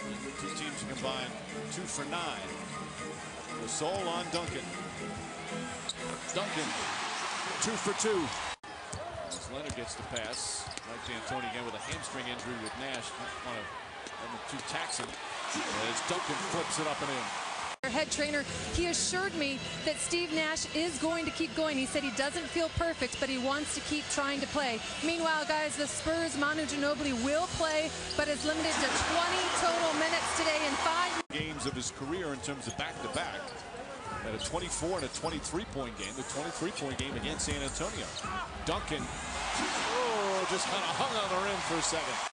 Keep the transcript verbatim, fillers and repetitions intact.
Two teams combined two for nine. The soul on Duncan. Duncan, two for two. As Leonard gets the pass, right to D'Antoni again with a hamstring injury with Nash. Want to tax him as Duncan flips it up and in. Our head trainer, he assured me that Steve Nash is going to keep going. He said he doesn't feel perfect, but he wants to keep trying to play. Meanwhile, guys, the Spurs, Manu Ginobili will play, but is limited to twenty total minutes today in five games of his career in terms of back-to-back. At a twenty-four and a twenty-three point game, the twenty-three point game against San Antonio. Duncan, oh, just kind of hung on the rim for a second.